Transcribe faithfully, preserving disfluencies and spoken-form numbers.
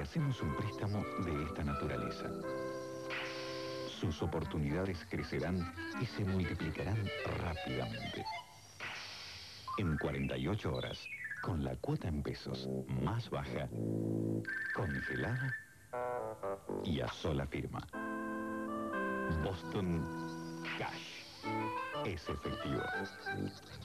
hacemos un préstamo de esta naturaleza. Sus oportunidades crecerán y se multiplicarán rápidamente. En cuarenta y ocho horas, con la cuota en pesos más baja, congelada y a sola firma. Boston Cash es efectivo.